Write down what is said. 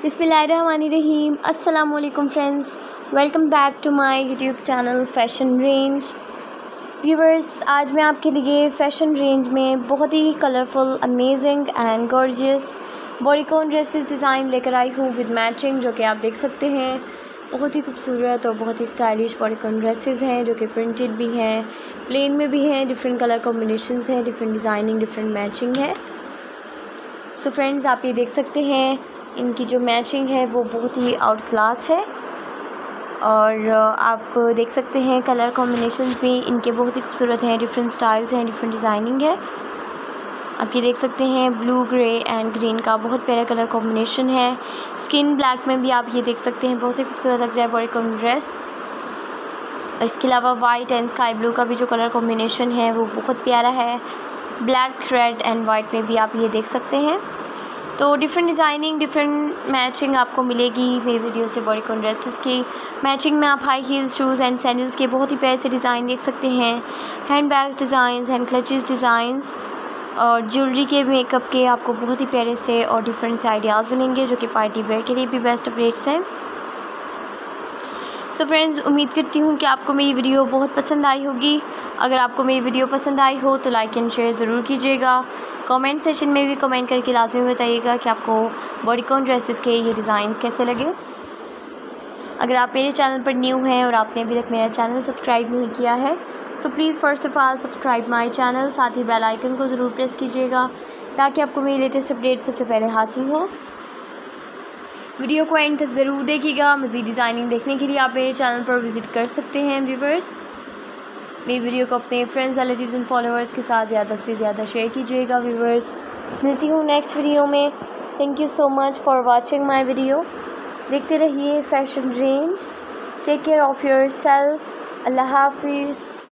बिस्मिल्लाहिर्रहमानिर्रहीम। अस्सलामुअलैकुम friends, welcome back to my YouTube channel fashion range. Viewers, आज मैं आपके लिए फ़ैशन रेंज में बहुत ही colourful, amazing and gorgeous bodycon dresses design लेकर आई हूँ विद मैचिंग, जो कि आप देख सकते हैं। बहुत ही खूबसूरत और बहुत ही स्टाइलिश बॉडीकॉन ड्रेसेस हैं, जो कि प्रिंटेड भी हैं, प्लेन में भी हैं, डिफरेंट कलर कॉम्बिनेशंस हैं, डिफरेंट डिज़ाइनिंग, डिफरेंट मैचिंग है। सो फ्रेंड्स, आप ये देख सकते हैं, इनकी जो मैचिंग है वो बहुत ही आउट क्लास है। और आप देख सकते हैं कलर कॉम्बिनेशंस भी इनके बहुत ही खूबसूरत हैं, डिफरेंट स्टाइल्स हैं, डिफरेंट डिज़ाइनिंग है। आप ये देख सकते हैं ब्लू, ग्रे एंड ग्रीन का बहुत प्यारा कलर कॉम्बिनेशन है। स्किन ब्लैक में भी आप ये देख सकते हैं, बहुत ही खूबसूरत लग रहा है बॉडीकॉन ड्रेस। और इसके अलावा वाइट एंड स्काई ब्लू का भी जो कलर कॉम्बिनेशन है वो बहुत प्यारा है। ब्लैक, रेड एंड वाइट में भी आप ये देख सकते हैं। तो डिफरेंट डिज़ाइनिंग, डिफरेंट मैचिंग आपको मिलेगी मेरी वीडियो से बॉडीकॉन ड्रेसेस की। मैचिंग में आप high heels, shoes and sandals के बहुत ही प्यारे से डिज़ाइन देख सकते हैं। Hand bags designs, hand clutches designs और ज्वेलरी के, मेकअप के आपको बहुत ही प्यारे से और डिफरेंट से आइडियाज़ मिलेंगे, जो कि पार्टी वेयर के लिए भी बेस्ट अपडेट्स हैं। सो फ्रेंड्स, उम्मीद करती हूँ कि आपको मेरी वीडियो बहुत पसंद आई होगी। अगर आपको मेरी वीडियो पसंद आई हो तो लाइक एंड शेयर ज़रूर कीजिएगा। कमेंट सेशन में भी कमेंट करके लाजमी बताइएगा कि आपको बॉडीकॉन ड्रेसेस के ये डिज़ाइंस कैसे लगे। अगर आप मेरे चैनल पर न्यू हैं और आपने अभी तक मेरा चैनल सब्सक्राइब नहीं किया है, so please first of all subscribe my channel. साथ ही बेल आइकन को ज़रूर प्रेस कीजिएगा ताकि आपको मेरी लेटेस्ट अपडेट सबसे पहले हासिल हो। वीडियो को एंड तक ज़रूर देखिएगा। मज़ीद डिज़ाइनिंग देखने के लिए आप मेरे चैनल पर विज़िट कर सकते हैं। व्यूवर्स, मेरी वीडियो को अपने फ्रेंड्स, रिलेटिव्स एंड फॉलोअर्स के साथ ज़्यादा से ज़्यादा शेयर कीजिएगा। व्यूवर्स, मिलती हूँ नेक्स्ट वीडियो में। Thank you so much for watching my video. देखते रहिए fashion range. Take care of your self. अल्लाह हाफिज़।